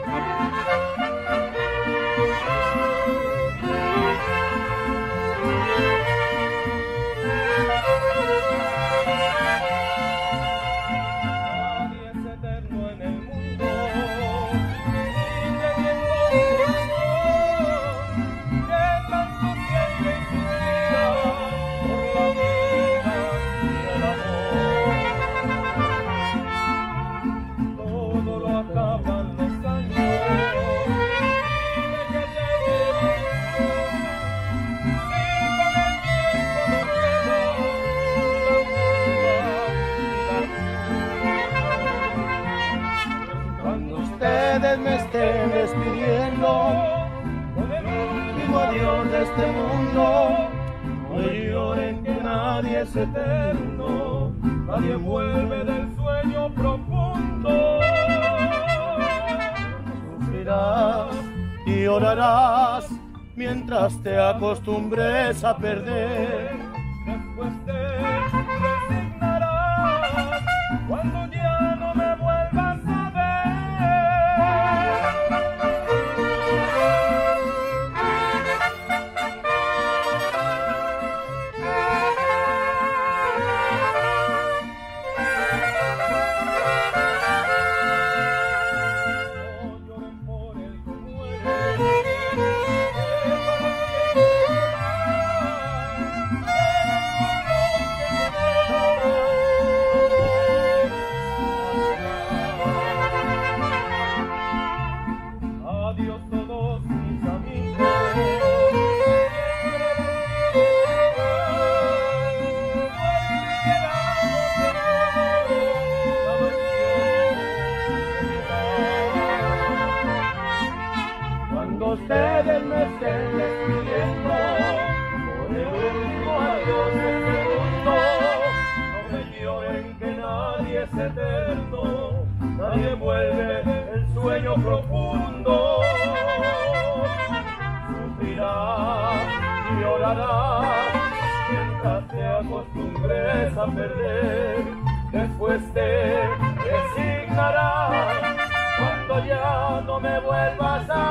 Me estén despidiendo con el último adiós de este mundo. No lloren que nadie es eterno, nadie vuelve del sueño profundo. Sufrirás y llorarás mientras te acostumbres a perder. Después te resignarás cuando ya no me vuelvas a ver. Adiós todos mis amigos. Cuando ustedes me estén despidiendo por el último adiós de este mundo, no me lloren que nadie es eterno, nadie vuelve el sueño profundo. Sufrirás y llorarás mientras te acostumbres a perder. Después te resignarás cuando ya no me vuelvas a